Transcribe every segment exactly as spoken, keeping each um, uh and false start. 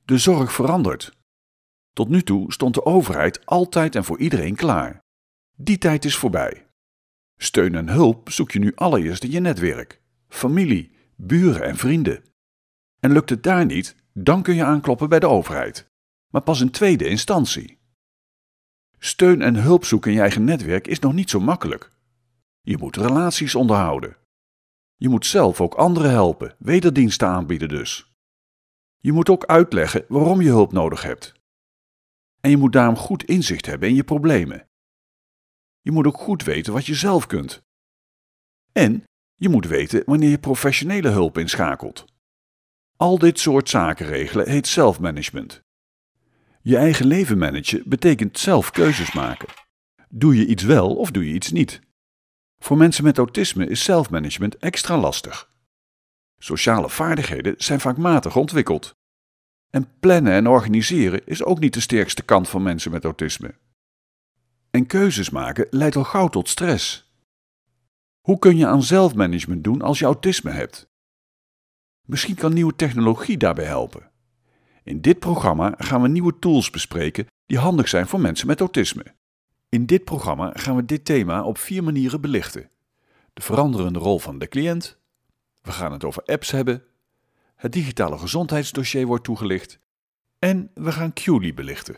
De zorg verandert. Tot nu toe stond de overheid altijd en voor iedereen klaar. Die tijd is voorbij. Steun en hulp zoek je nu allereerst in je netwerk, familie, buren en vrienden. En lukt het daar niet, dan kun je aankloppen bij de overheid, maar pas in tweede instantie. Steun en hulp zoeken in je eigen netwerk is nog niet zo makkelijk. Je moet relaties onderhouden. Je moet zelf ook anderen helpen, wederdiensten aanbieden dus. Je moet ook uitleggen waarom je hulp nodig hebt. En je moet daarom goed inzicht hebben in je problemen. Je moet ook goed weten wat je zelf kunt. En je moet weten wanneer je professionele hulp inschakelt. Al dit soort zaken regelen heet zelfmanagement. Je eigen leven managen betekent zelf keuzes maken. Doe je iets wel of doe je iets niet? Voor mensen met autisme is zelfmanagement extra lastig. Sociale vaardigheden zijn vaak matig ontwikkeld. En plannen en organiseren is ook niet de sterkste kant van mensen met autisme. En keuzes maken leidt al gauw tot stress. Hoe kun je aan zelfmanagement doen als je autisme hebt? Misschien kan nieuwe technologie daarbij helpen. In dit programma gaan we nieuwe tools bespreken die handig zijn voor mensen met autisme. In dit programma gaan we dit thema op vier manieren belichten. De veranderende rol van de cliënt. We gaan het over apps hebben. Het digitale gezondheidsdossier wordt toegelicht. En we gaan Q L I belichten.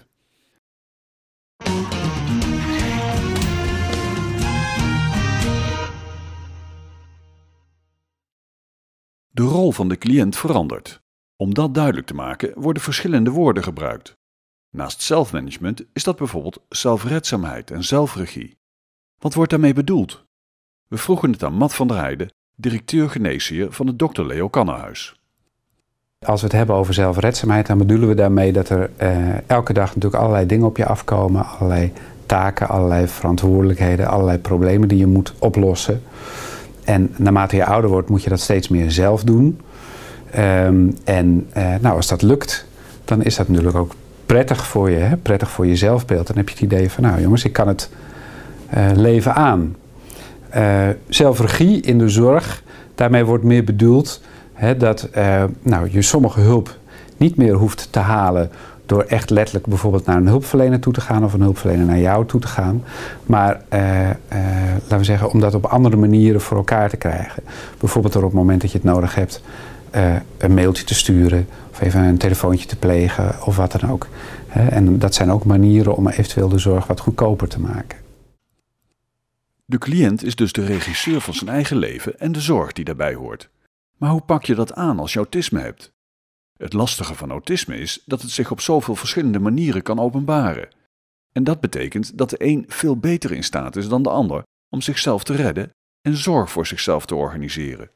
De rol van de cliënt verandert. Om dat duidelijk te maken worden verschillende woorden gebruikt. Naast zelfmanagement is dat bijvoorbeeld zelfredzaamheid en zelfregie. Wat wordt daarmee bedoeld? We vroegen het aan Matt van der Heijden, directeur geneesheer van het dokter Leo Kannenhuis. Als we het hebben over zelfredzaamheid, dan bedoelen we daarmee dat er uh, elke dag natuurlijk allerlei dingen op je afkomen. Allerlei taken, allerlei verantwoordelijkheden, allerlei problemen die je moet oplossen. En naarmate je ouder wordt moet je dat steeds meer zelf doen. Um, en uh, nou, als dat lukt, dan is dat natuurlijk ook prettig voor je, hè? Prettig voor je zelfbeeld. Dan heb je het idee van, nou jongens, ik kan het uh, leven aan. Uh, zelfregie in de zorg, daarmee wordt meer bedoeld hè, dat uh, nou, je sommige hulp niet meer hoeft te halen door echt letterlijk bijvoorbeeld naar een hulpverlener toe te gaan of een hulpverlener naar jou toe te gaan. Maar uh, uh, laten we zeggen, om dat op andere manieren voor elkaar te krijgen. Bijvoorbeeld door op het moment dat je het nodig hebt uh, een mailtje te sturen of even een telefoontje te plegen of wat dan ook. Hè? En dat zijn ook manieren om eventueel de zorg wat goedkoper te maken. De cliënt is dus de regisseur van zijn eigen leven en de zorg die daarbij hoort. Maar hoe pak je dat aan als je autisme hebt? Het lastige van autisme is dat het zich op zoveel verschillende manieren kan openbaren. En dat betekent dat de een veel beter in staat is dan de ander om zichzelf te redden en zorg voor zichzelf te organiseren.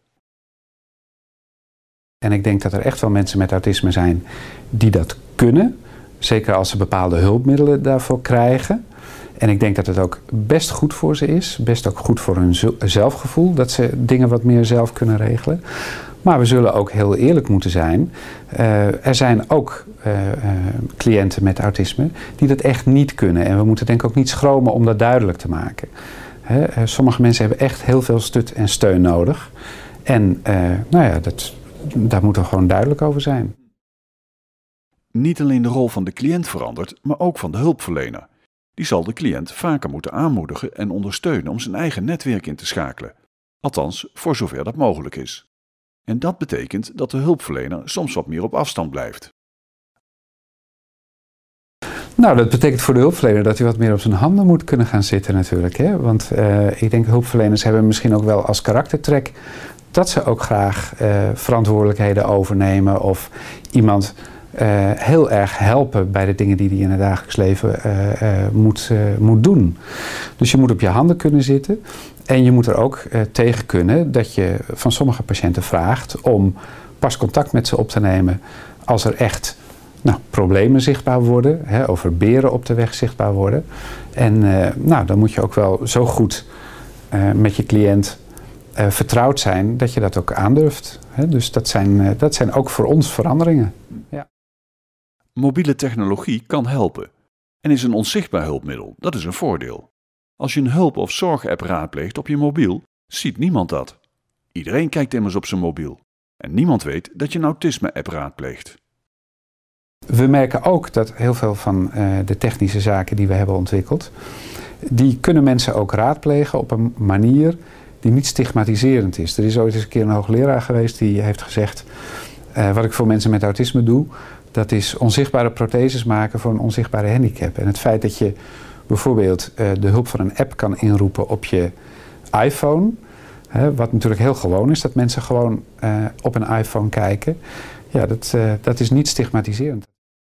En ik denk dat er echt wel mensen met autisme zijn die dat kunnen. Zeker als ze bepaalde hulpmiddelen daarvoor krijgen. En ik denk dat het ook best goed voor ze is. Best ook goed voor hun zelfgevoel. Dat ze dingen wat meer zelf kunnen regelen. Maar we zullen ook heel eerlijk moeten zijn. Uh, er zijn ook uh, uh, cliënten met autisme die dat echt niet kunnen. En we moeten denk ik ook niet schromen om dat duidelijk te maken. He, uh, sommige mensen hebben echt heel veel stut en steun nodig. En uh, nou ja, dat, daar moeten we gewoon duidelijk over zijn. Niet alleen de rol van de cliënt verandert, maar ook van de hulpverlener. Die zal de cliënt vaker moeten aanmoedigen en ondersteunen om zijn eigen netwerk in te schakelen. Althans, voor zover dat mogelijk is. En dat betekent dat de hulpverlener soms wat meer op afstand blijft. Nou, dat betekent voor de hulpverlener dat hij wat meer op zijn handen moet kunnen gaan zitten natuurlijk. Hè? Want uh, ik denk hulpverleners hebben misschien ook wel als karaktertrek dat ze ook graag uh, verantwoordelijkheden overnemen of iemand uh, heel erg helpen bij de dingen die hij in het dagelijks leven uh, uh, moet, uh, moet doen. Dus je moet op je handen kunnen zitten. En je moet er ook uh, tegen kunnen dat je van sommige patiënten vraagt om pas contact met ze op te nemen als er echt nou, problemen zichtbaar worden, hè, over beren op de weg zichtbaar worden. En uh, nou, dan moet je ook wel zo goed uh, met je cliënt uh, vertrouwd zijn dat je dat ook aandurft. Hè. Dus dat zijn, uh, dat zijn ook voor ons veranderingen. Ja. Mobiele technologie kan helpen en is een onzichtbaar hulpmiddel. Dat is een voordeel. Als je een hulp- of zorgapp raadpleegt op je mobiel, ziet niemand dat. Iedereen kijkt immers op zijn mobiel. En niemand weet dat je een autisme-app raadpleegt. We merken ook dat heel veel van uh, de technische zaken die we hebben ontwikkeld, die kunnen mensen ook raadplegen op een manier die niet stigmatiserend is. Er is ooit eens een keer een hoogleraar geweest die heeft gezegd, uh, wat ik voor mensen met autisme doe, dat is onzichtbare protheses maken voor een onzichtbare handicap. En het feit dat je bijvoorbeeld uh, de hulp van een app kan inroepen op je iPhone, hè, wat natuurlijk heel gewoon is, dat mensen gewoon uh, op een iPhone kijken, ja, dat, uh, dat is niet stigmatiserend.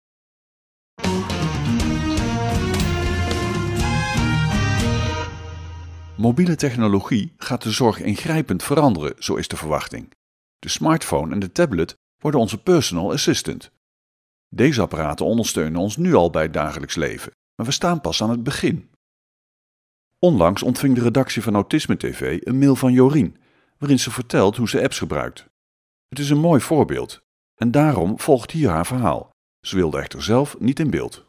Mobiele technologie gaat de zorg ingrijpend veranderen, zo is de verwachting. De smartphone en de tablet worden onze personal assistant. Deze apparaten ondersteunen ons nu al bij het dagelijks leven, maar we staan pas aan het begin. Onlangs ontving de redactie van Autisme T V een mail van Jorien, waarin ze vertelt hoe ze apps gebruikt. Het is een mooi voorbeeld en daarom volgt hier haar verhaal. Ze wilde echter zelf niet in beeld.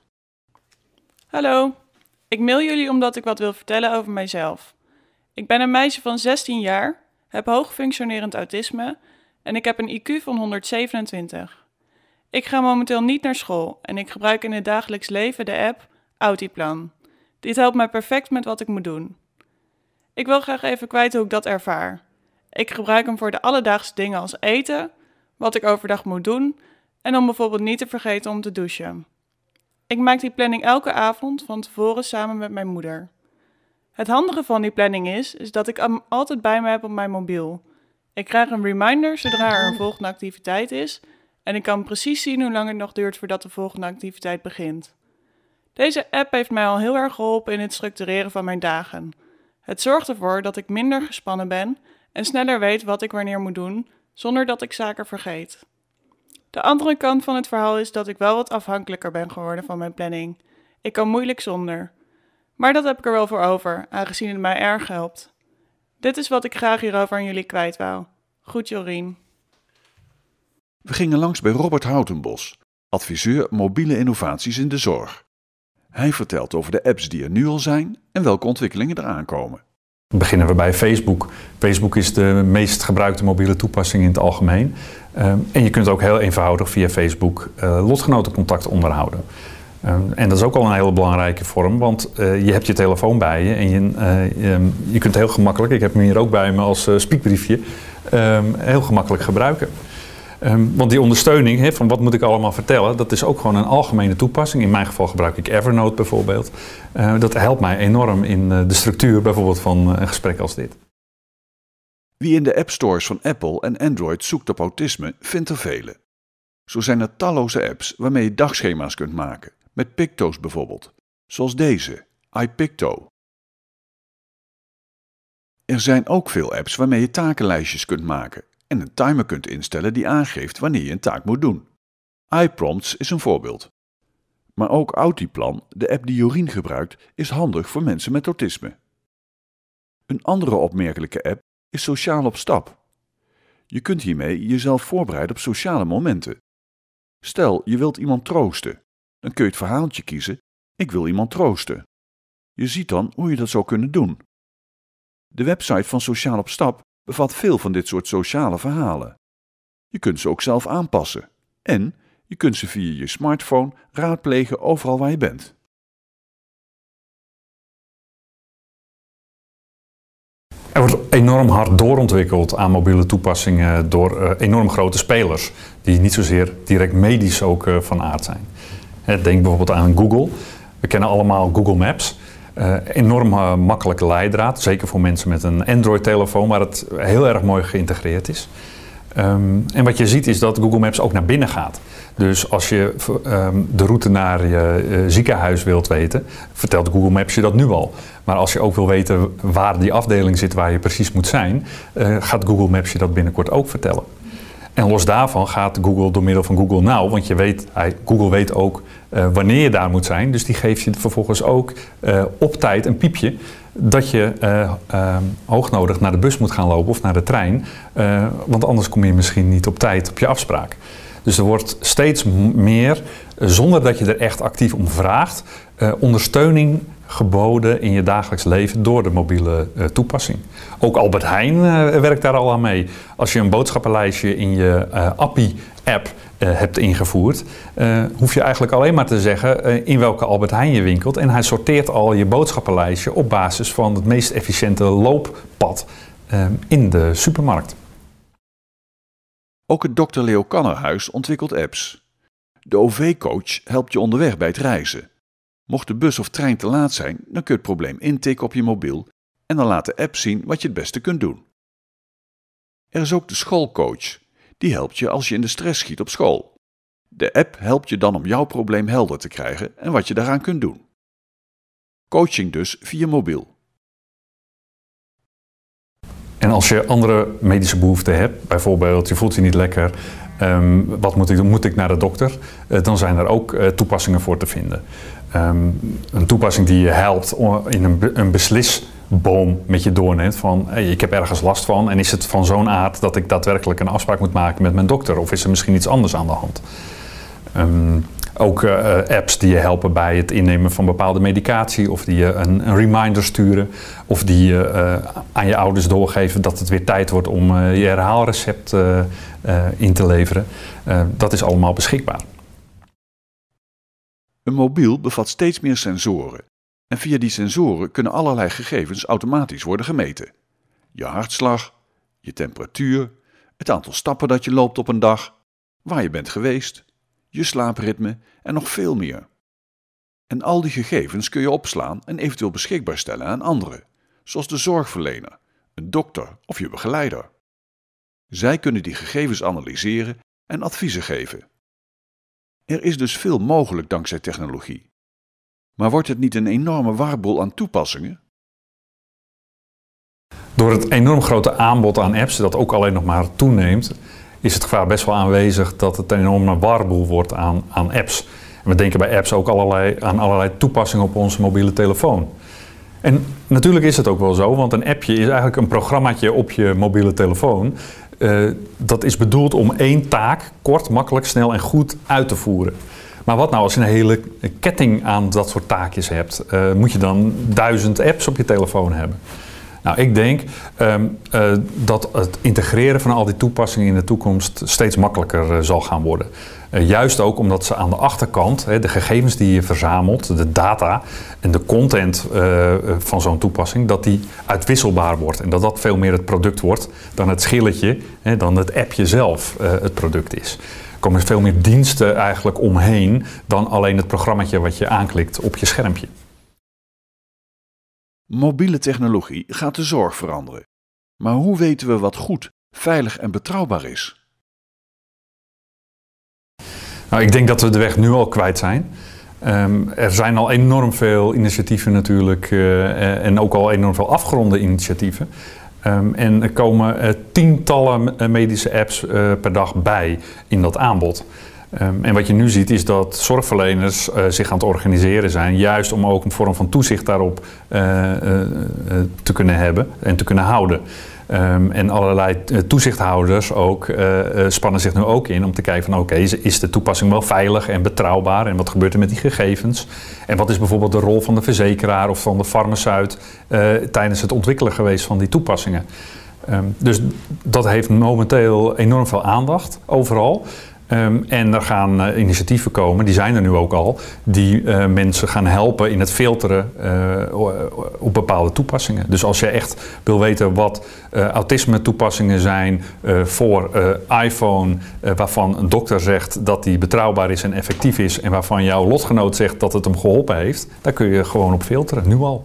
Hallo, ik mail jullie omdat ik wat wil vertellen over mijzelf. Ik ben een meisje van zestien jaar, heb hoogfunctionerend autisme en ik heb een I Q van honderdzevenentwintig. Ik ga momenteel niet naar school en ik gebruik in het dagelijks leven de app Autiplan. Dit helpt mij perfect met wat ik moet doen. Ik wil graag even kwijt hoe ik dat ervaar. Ik gebruik hem voor de alledaagse dingen als eten, wat ik overdag moet doen en om bijvoorbeeld niet te vergeten om te douchen. Ik maak die planning elke avond van tevoren samen met mijn moeder. Het handige van die planning is, is dat ik hem altijd bij me heb op mijn mobiel. Ik krijg een reminder zodra er een volgende activiteit is en ik kan precies zien hoe lang het nog duurt voordat de volgende activiteit begint. Deze app heeft mij al heel erg geholpen in het structureren van mijn dagen. Het zorgt ervoor dat ik minder gespannen ben en sneller weet wat ik wanneer moet doen, zonder dat ik zaken vergeet. De andere kant van het verhaal is dat ik wel wat afhankelijker ben geworden van mijn planning. Ik kan moeilijk zonder. Maar dat heb ik er wel voor over, aangezien het mij erg helpt. Dit is wat ik graag hierover aan jullie kwijt wou. Goed, Jorien. We gingen langs bij Robert Houtenbos, adviseur mobiele innovaties in de zorg. Hij vertelt over de apps die er nu al zijn en welke ontwikkelingen eraan komen. Beginnen we bij Facebook. Facebook is de meest gebruikte mobiele toepassing in het algemeen. Um, en je kunt ook heel eenvoudig via Facebook uh, lotgenotencontact onderhouden. Um, en dat is ook al een hele belangrijke vorm, want uh, je hebt je telefoon bij je en je, uh, je, je kunt heel gemakkelijk, ik heb hem hier ook bij me als uh, spiekbriefje, um, heel gemakkelijk gebruiken. Um, want die ondersteuning, he, van wat moet ik allemaal vertellen, dat is ook gewoon een algemene toepassing. In mijn geval gebruik ik Evernote bijvoorbeeld. Uh, dat helpt mij enorm in uh, de structuur bijvoorbeeld van uh, een gesprek als dit. Wie in de appstores van Apple en Android zoekt op autisme, vindt er vele. Zo zijn er talloze apps waarmee je dagschema's kunt maken, met picto's bijvoorbeeld, zoals deze, iPicto. Er zijn ook veel apps waarmee je takenlijstjes kunt maken en een timer kunt instellen die aangeeft wanneer je een taak moet doen. iPrompts is een voorbeeld. Maar ook Autiplan, de app die Jorien gebruikt, is handig voor mensen met autisme. Een andere opmerkelijke app is Sociaal op Stap. Je kunt hiermee jezelf voorbereiden op sociale momenten. Stel, je wilt iemand troosten. Dan kun je het verhaaltje kiezen, ik wil iemand troosten. Je ziet dan hoe je dat zou kunnen doen. De website van Sociaal op Stap bevat veel van dit soort sociale verhalen. Je kunt ze ook zelf aanpassen. En je kunt ze via je smartphone raadplegen overal waar je bent. Er wordt enorm hard doorontwikkeld aan mobiele toepassingen door uh, enorm grote spelers, die niet zozeer direct medisch ook uh, van aard zijn. Denk bijvoorbeeld aan Google. We kennen allemaal Google Maps. Uh, enorm uh, makkelijke leidraad, zeker voor mensen met een Android-telefoon, waar het heel erg mooi geïntegreerd is. Um, en wat je ziet is dat Google Maps ook naar binnen gaat. Dus als je um, de route naar je uh, ziekenhuis wilt weten, vertelt Google Maps je dat nu al. Maar als je ook wil weten waar die afdeling zit waar je precies moet zijn, uh, gaat Google Maps je dat binnenkort ook vertellen. En los daarvan gaat Google door middel van Google Now, want je weet, Google weet ook uh, wanneer je daar moet zijn. Dus die geeft je vervolgens ook uh, op tijd een piepje dat je uh, uh, hoognodig naar de bus moet gaan lopen of naar de trein. Uh, want anders kom je misschien niet op tijd op je afspraak. Dus er wordt steeds meer, uh, zonder dat je er echt actief om vraagt, uh, ondersteuning geboden in je dagelijks leven door de mobiele uh, toepassing. Ook Albert Heijn uh, werkt daar al aan mee. Als je een boodschappenlijstje in je uh, Appie-app uh, hebt ingevoerd, uh, hoef je eigenlijk alleen maar te zeggen uh, in welke Albert Heijn je winkelt. En hij sorteert al je boodschappenlijstje op basis van het meest efficiënte looppad uh, in de supermarkt. Ook het dokter Leo Kannerhuis ontwikkelt apps. De O V-coach helpt je onderweg bij het reizen. Mocht de bus of trein te laat zijn, dan kun je het probleem intikken op je mobiel en dan laat de app zien wat je het beste kunt doen. Er is ook de schoolcoach. Die helpt je als je in de stress schiet op school. De app helpt je dan om jouw probleem helder te krijgen en wat je daaraan kunt doen. Coaching dus via mobiel. En als je andere medische behoeften hebt, bijvoorbeeld je voelt je niet lekker, um, wat moet ik doen? Moet ik naar de dokter? Uh, dan zijn er ook uh, toepassingen voor te vinden. Um, een toepassing die je helpt in een, een beslisboom met je doorneemt van hey, ik heb ergens last van en is het van zo'n aard dat ik daadwerkelijk een afspraak moet maken met mijn dokter of is er misschien iets anders aan de hand? Um, Ook uh, apps die je helpen bij het innemen van bepaalde medicatie of die je een, een reminder sturen of die je uh, aan je ouders doorgeven dat het weer tijd wordt om uh, je herhaalrecept uh, uh, in te leveren. Uh, dat is allemaal beschikbaar. Een mobiel bevat steeds meer sensoren en via die sensoren kunnen allerlei gegevens automatisch worden gemeten. Je hartslag, je temperatuur, het aantal stappen dat je loopt op een dag, waar je bent geweest, je slaapritme en nog veel meer. En al die gegevens kun je opslaan en eventueel beschikbaar stellen aan anderen, zoals de zorgverlener, een dokter of je begeleider. Zij kunnen die gegevens analyseren en adviezen geven. Er is dus veel mogelijk dankzij technologie. Maar wordt het niet een enorme warboel aan toepassingen? Door het enorm grote aanbod aan apps, dat ook alleen nog maar toeneemt, is het gevaar best wel aanwezig dat het een enorme warboel wordt aan, aan apps. En we denken bij apps ook allerlei, aan allerlei toepassingen op onze mobiele telefoon. En natuurlijk is het ook wel zo, want een appje is eigenlijk een programmaatje op je mobiele telefoon. Uh, dat is bedoeld om één taak kort, makkelijk, snel en goed uit te voeren. Maar wat nou als je een hele ketting aan dat soort taakjes hebt? Uh, moet je dan duizend apps op je telefoon hebben? Nou, ik denk um, uh, dat het integreren van al die toepassingen in de toekomst steeds makkelijker uh, zal gaan worden. Uh, juist ook omdat ze aan de achterkant, hè, de gegevens die je verzamelt, de data en de content uh, van zo'n toepassing, dat die uitwisselbaar wordt. En dat dat veel meer het product wordt dan het schilletje, hè, dan het appje zelf uh, het product is. Er komen veel meer diensten eigenlijk omheen dan alleen het programmaatje wat je aanklikt op je schermpje. Mobiele technologie gaat de zorg veranderen. Maar hoe weten we wat goed, veilig en betrouwbaar is? Nou, ik denk dat we de weg nu al kwijt zijn. Um, er zijn al enorm veel initiatieven natuurlijk uh, en ook al enorm veel afgeronde initiatieven. Um, en er komen uh, tientallen medische apps uh, per dag bij in dat aanbod. Um, en wat je nu ziet is dat zorgverleners uh, zich aan het organiseren zijn, juist om ook een vorm van toezicht daarop uh, uh, uh, te kunnen hebben en te kunnen houden. Um, en allerlei uh, toezichthouders ook, uh, uh, spannen zich nu ook in om te kijken van oké, okay, is de toepassing wel veilig en betrouwbaar en wat gebeurt er met die gegevens? En wat is bijvoorbeeld de rol van de verzekeraar of van de farmaceut uh, tijdens het ontwikkelen geweest van die toepassingen? Um, dus dat heeft momenteel enorm veel aandacht overal. Um, en er gaan uh, initiatieven komen, die zijn er nu ook al, die uh, mensen gaan helpen in het filteren uh, op bepaalde toepassingen. Dus als je echt wil weten wat uh, autisme toepassingen zijn uh, voor uh, iPhone, uh, waarvan een dokter zegt dat die betrouwbaar is en effectief is en waarvan jouw lotgenoot zegt dat het hem geholpen heeft, daar kun je gewoon op filteren, nu al.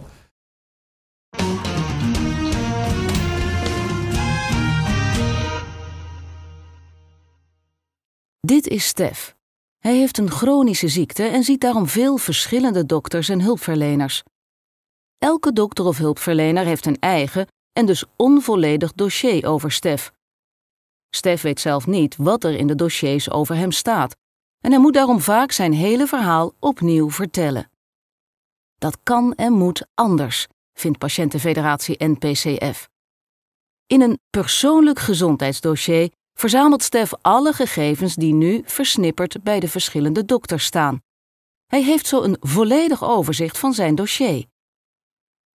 Dit is Stef. Hij heeft een chronische ziekte en ziet daarom veel verschillende dokters en hulpverleners. Elke dokter of hulpverlener heeft een eigen en dus onvolledig dossier over Stef. Stef weet zelf niet wat er in de dossiers over hem staat en hij moet daarom vaak zijn hele verhaal opnieuw vertellen. Dat kan en moet anders, vindt Patiëntenfederatie N P C F. In een persoonlijk gezondheidsdossier verzamelt Stef alle gegevens die nu versnipperd bij de verschillende dokters staan. Hij heeft zo een volledig overzicht van zijn dossier.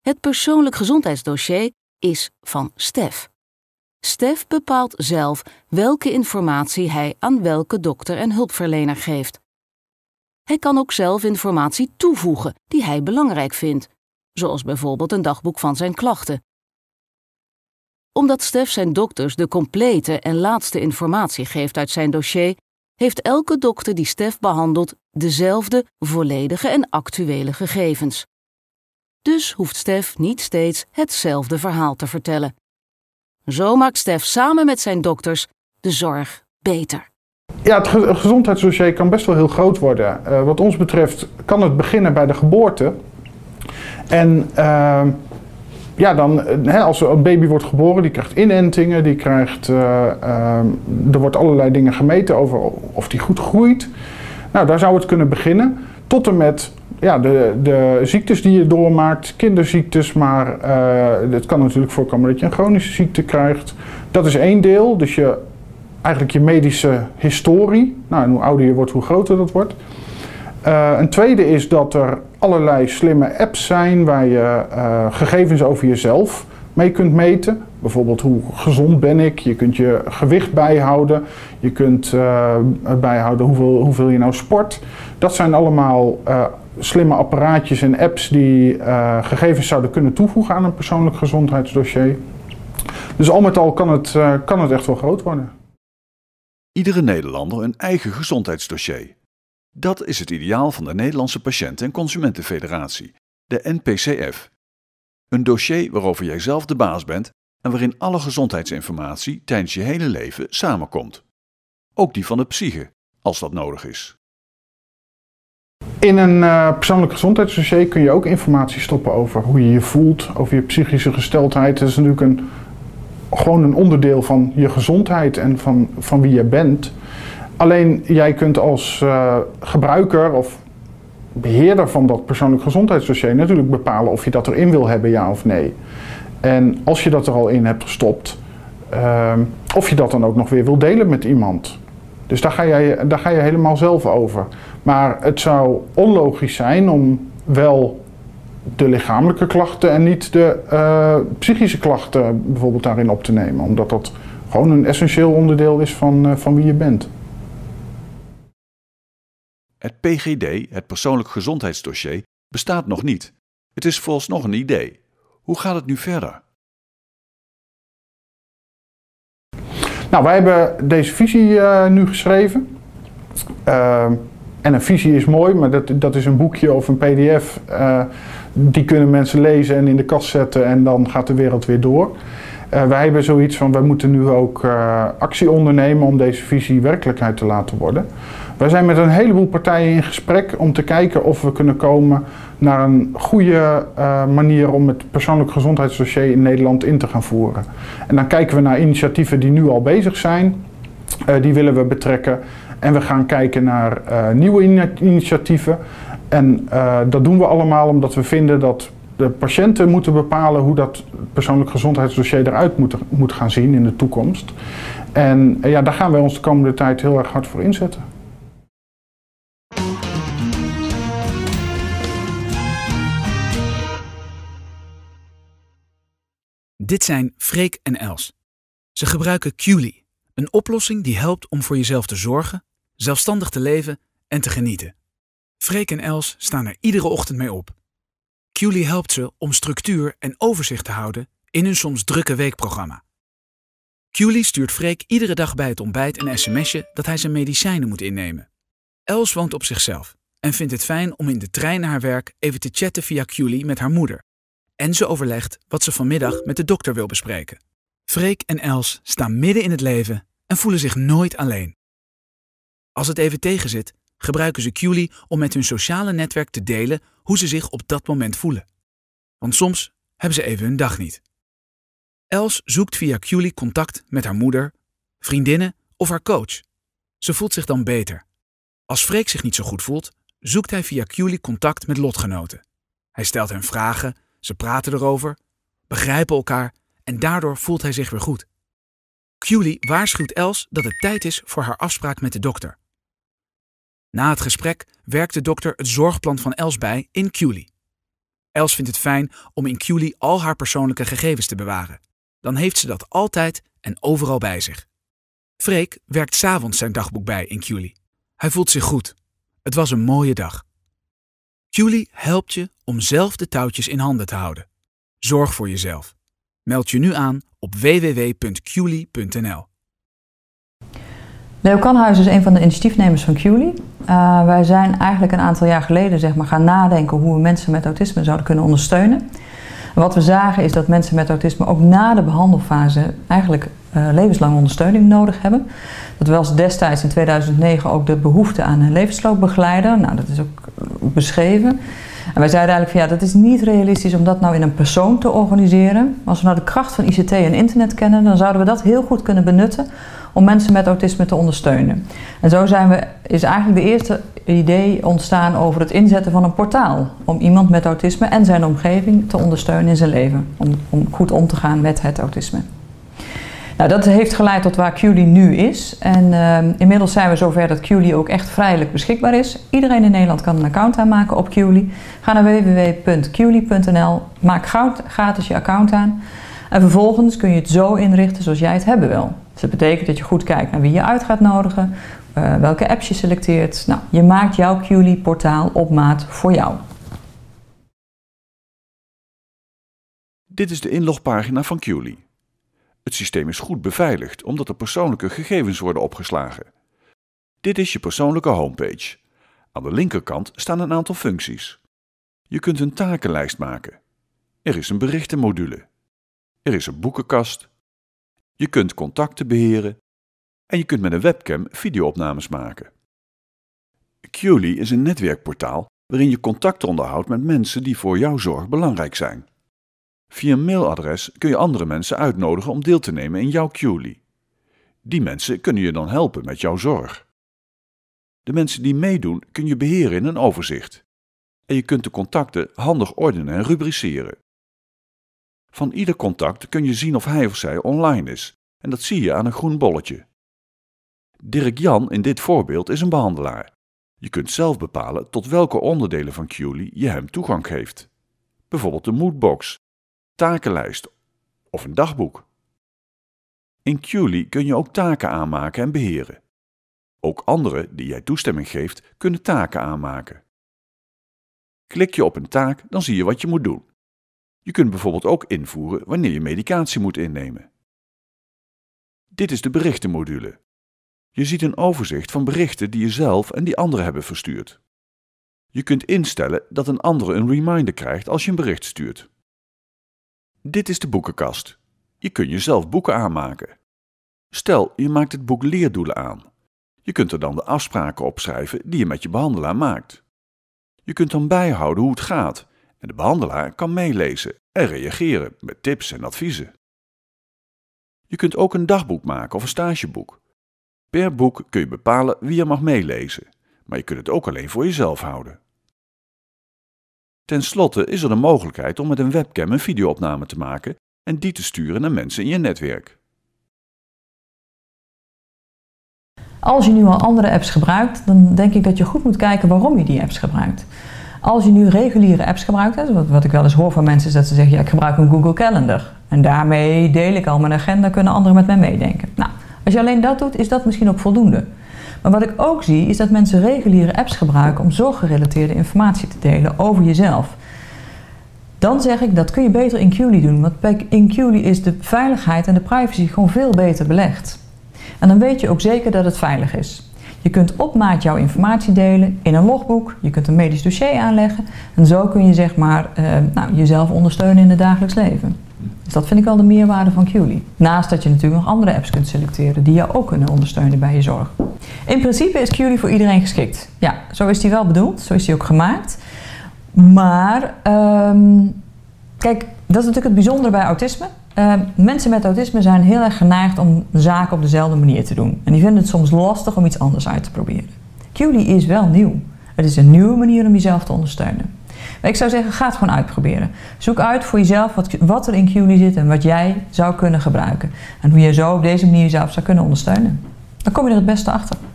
Het persoonlijk gezondheidsdossier is van Stef. Stef bepaalt zelf welke informatie hij aan welke dokter en hulpverlener geeft. Hij kan ook zelf informatie toevoegen die hij belangrijk vindt, zoals bijvoorbeeld een dagboek van zijn klachten. Omdat Stef zijn dokters de complete en laatste informatie geeft uit zijn dossier, heeft elke dokter die Stef behandelt dezelfde volledige en actuele gegevens. Dus hoeft Stef niet steeds hetzelfde verhaal te vertellen. Zo maakt Stef samen met zijn dokters de zorg beter. Ja, het ge- gezondheidsdossier kan best wel heel groot worden. Uh, wat ons betreft kan het beginnen bij de geboorte. En uh, ja, dan, hè, als een baby wordt geboren, die krijgt inentingen, die krijgt, uh, uh, er wordt allerlei dingen gemeten over of die goed groeit. Nou, daar zou het kunnen beginnen. Tot en met ja, de, de ziektes die je doormaakt, kinderziektes, maar uh, het kan natuurlijk voorkomen dat je een chronische ziekte krijgt. Dat is één deel, dus je, eigenlijk je medische historie. Nou, en hoe ouder je wordt, hoe groter dat wordt. Uh, een tweede is dat er allerlei slimme apps zijn waar je uh, gegevens over jezelf mee kunt meten. Bijvoorbeeld hoe gezond ben ik, je kunt je gewicht bijhouden, je kunt uh, bijhouden hoeveel, hoeveel je nou sport. Dat zijn allemaal uh, slimme apparaatjes en apps die uh, gegevens zouden kunnen toevoegen aan een persoonlijk gezondheidsdossier. Dus al met al kan het, uh, kan het echt wel groot worden. Iedere Nederlander een eigen gezondheidsdossier. Dat is het ideaal van de Nederlandse Patiënten- en Consumentenfederatie, de N P C F. Een dossier waarover jij zelf de baas bent en waarin alle gezondheidsinformatie tijdens je hele leven samenkomt. Ook die van de psyche, als dat nodig is. In een uh, persoonlijk gezondheidsdossier kun je ook informatie stoppen over hoe je je voelt, over je psychische gesteldheid. Dat is natuurlijk een, gewoon een onderdeel van je gezondheid en van, van wie je bent. Alleen jij kunt als uh, gebruiker of beheerder van dat persoonlijk gezondheidsdossier natuurlijk bepalen of je dat erin wil hebben, ja of nee. En als je dat er al in hebt gestopt, uh, of je dat dan ook nog weer wil delen met iemand. Dus daar ga, jij, daar ga je helemaal zelf over. Maar het zou onlogisch zijn om wel de lichamelijke klachten en niet de uh, psychische klachten bijvoorbeeld daarin op te nemen. Omdat dat gewoon een essentieel onderdeel is van, uh, van wie je bent. Het P G D, het persoonlijk gezondheidsdossier, bestaat nog niet. Het is vooralsnog een idee. Hoe gaat het nu verder? Nou, wij hebben deze visie uh, nu geschreven. Uh, en een visie is mooi, maar dat, dat is een boekje of een P D F. Uh, die kunnen mensen lezen en in de kast zetten en dan gaat de wereld weer door. Uh, wij hebben zoiets van, wij moeten nu ook uh, actie ondernemen om deze visie werkelijkheid te laten worden. Wij zijn met een heleboel partijen in gesprek om te kijken of we kunnen komen naar een goede uh, manier om het persoonlijk gezondheidsdossier in Nederland in te gaan voeren. En dan kijken we naar initiatieven die nu al bezig zijn, uh, die willen we betrekken. En we gaan kijken naar uh, nieuwe initiatieven. En uh, dat doen we allemaal omdat we vinden dat de patiënten moeten bepalen hoe dat persoonlijk gezondheidsdossier eruit moet, moet gaan zien in de toekomst. En uh, ja, daar gaan wij ons de komende tijd heel erg hard voor inzetten. Dit zijn Freek en Els. Ze gebruiken Qly, een oplossing die helpt om voor jezelf te zorgen, zelfstandig te leven en te genieten. Freek en Els staan er iedere ochtend mee op. Qly helpt ze om structuur en overzicht te houden in hun soms drukke weekprogramma. Qly stuurt Freek iedere dag bij het ontbijt een sms'je dat hij zijn medicijnen moet innemen. Els woont op zichzelf en vindt het fijn om in de trein naar haar werk even te chatten via Qly met haar moeder. En ze overlegt wat ze vanmiddag met de dokter wil bespreken. Freek en Els staan midden in het leven en voelen zich nooit alleen. Als het even tegenzit, gebruiken ze Qly om met hun sociale netwerk te delen hoe ze zich op dat moment voelen. Want soms hebben ze even hun dag niet. Els zoekt via Qly contact met haar moeder, vriendinnen of haar coach. Ze voelt zich dan beter. Als Freek zich niet zo goed voelt, zoekt hij via Qly contact met lotgenoten. Hij stelt hen vragen, ze praten erover, begrijpen elkaar en daardoor voelt hij zich weer goed. Qly waarschuwt Els dat het tijd is voor haar afspraak met de dokter. Na het gesprek werkt de dokter het zorgplan van Els bij in Qly. Els vindt het fijn om in Qly al haar persoonlijke gegevens te bewaren. Dan heeft ze dat altijd en overal bij zich. Freek werkt 's avonds zijn dagboek bij in Qly. Hij voelt zich goed. Het was een mooie dag. Qly helpt je om zelf de touwtjes in handen te houden. Zorg voor jezelf. Meld je nu aan op w w w punt qly punt n l. Leo Kanhuis is een van de initiatiefnemers van Qly. Uh, wij zijn eigenlijk een aantal jaar geleden zeg maar, gaan nadenken hoe we mensen met autisme zouden kunnen ondersteunen. En wat we zagen is dat mensen met autisme ook na de behandelfase eigenlijk uh, levenslange ondersteuning nodig hebben. Dat was destijds in tweeduizend negen ook de behoefte aan een levensloopbegeleider. Nou, dat is ook beschreven. En wij zeiden eigenlijk van ja, dat is niet realistisch om dat nou in een persoon te organiseren. Als we nou de kracht van I C T en internet kennen, dan zouden we dat heel goed kunnen benutten om mensen met autisme te ondersteunen. En zo zijn we, is eigenlijk de eerste idee ontstaan over het inzetten van een portaal. Om iemand met autisme en zijn omgeving te ondersteunen in zijn leven. Om, om goed om te gaan met het autisme. Nou, dat heeft geleid tot waar Qly nu is. En uh, inmiddels zijn we zover dat Qly ook echt vrijelijk beschikbaar is. Iedereen in Nederland kan een account aanmaken op Qly. Ga naar w w w punt qly punt n l, maak gratis je account aan. En vervolgens kun je het zo inrichten zoals jij het hebben wil. Dus dat betekent dat je goed kijkt naar wie je uit gaat nodigen, uh, welke apps je selecteert. Nou, je maakt jouw Qly portaal op maat voor jou. Dit is de inlogpagina van Qly. Het systeem is goed beveiligd omdat er persoonlijke gegevens worden opgeslagen. Dit is je persoonlijke homepage. Aan de linkerkant staan een aantal functies. Je kunt een takenlijst maken. Er is een berichtenmodule. Er is een boekenkast. Je kunt contacten beheren. En je kunt met een webcam videoopnames maken. Qly is een netwerkportaal waarin je contact onderhoudt met mensen die voor jouw zorg belangrijk zijn. Via een mailadres kun je andere mensen uitnodigen om deel te nemen in jouw Qly. Die mensen kunnen je dan helpen met jouw zorg. De mensen die meedoen kun je beheren in een overzicht. En je kunt de contacten handig ordenen en rubriceren. Van ieder contact kun je zien of hij of zij online is. En dat zie je aan een groen bolletje. Dirk Jan in dit voorbeeld is een behandelaar. Je kunt zelf bepalen tot welke onderdelen van Qly je hem toegang geeft. Bijvoorbeeld de moodbox, takenlijst of een dagboek. In Qly kun je ook taken aanmaken en beheren. Ook anderen die jij toestemming geeft, kunnen taken aanmaken. Klik je op een taak, dan zie je wat je moet doen. Je kunt bijvoorbeeld ook invoeren wanneer je medicatie moet innemen. Dit is de berichtenmodule. Je ziet een overzicht van berichten die je zelf en die anderen hebben verstuurd. Je kunt instellen dat een andere een reminder krijgt als je een bericht stuurt. Dit is de boekenkast. Je kunt jezelf boeken aanmaken. Stel, je maakt het boek leerdoelen aan. Je kunt er dan de afspraken opschrijven die je met je behandelaar maakt. Je kunt dan bijhouden hoe het gaat en de behandelaar kan meelezen en reageren met tips en adviezen. Je kunt ook een dagboek maken of een stageboek. Per boek kun je bepalen wie er mag meelezen, maar je kunt het ook alleen voor jezelf houden. Ten slotte is er de mogelijkheid om met een webcam een videoopname te maken en die te sturen naar mensen in je netwerk. Als je nu al andere apps gebruikt, dan denk ik dat je goed moet kijken waarom je die apps gebruikt. Als je nu reguliere apps gebruikt, hè, wat, wat ik wel eens hoor van mensen is dat ze zeggen, ja, ik gebruik een Google Calendar. En daarmee deel ik al mijn agenda, kunnen anderen met mij meedenken. Nou, als je alleen dat doet, is dat misschien ook voldoende. Maar wat ik ook zie, is dat mensen reguliere apps gebruiken om zorggerelateerde informatie te delen over jezelf. Dan zeg ik, dat kun je beter in Qly doen, want bij, in Qly is de veiligheid en de privacy gewoon veel beter belegd. En dan weet je ook zeker dat het veilig is. Je kunt op maat jouw informatie delen in een logboek, je kunt een medisch dossier aanleggen en zo kun je zeg maar, uh, nou, jezelf ondersteunen in het dagelijks leven. Dus dat vind ik wel de meerwaarde van Qly. Naast dat je natuurlijk nog andere apps kunt selecteren die jou ook kunnen ondersteunen bij je zorg. In principe is Qly voor iedereen geschikt. Ja, zo is die wel bedoeld, zo is die ook gemaakt. Maar, um, kijk, dat is natuurlijk het bijzondere bij autisme. Uh, mensen met autisme zijn heel erg geneigd om zaken op dezelfde manier te doen. En die vinden het soms lastig om iets anders uit te proberen. Qly is wel nieuw. Het is een nieuwe manier om jezelf te ondersteunen. Maar ik zou zeggen, ga het gewoon uitproberen. Zoek uit voor jezelf wat, wat er in Qly zit en wat jij zou kunnen gebruiken. En hoe je zo op deze manier jezelf zou kunnen ondersteunen. Dan kom je er het beste achter.